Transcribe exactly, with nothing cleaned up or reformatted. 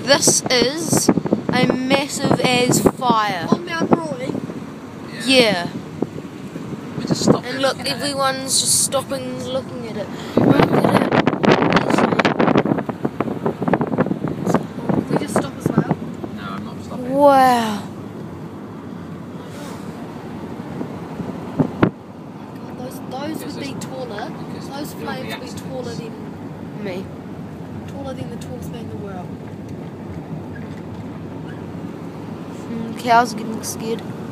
This is a massive as fire. On Mount Roy? Yeah. yeah. We just stopped And it look, looking at it. everyone's just stopping looking at it. Look at it. We just stop as well? No, I'm not stopping. Wow. God, those those Because would be it's- taller. because Those there'll be flames would be accidents. taller than Me. taller than the tallest man in the world. Mm, cows are getting scared.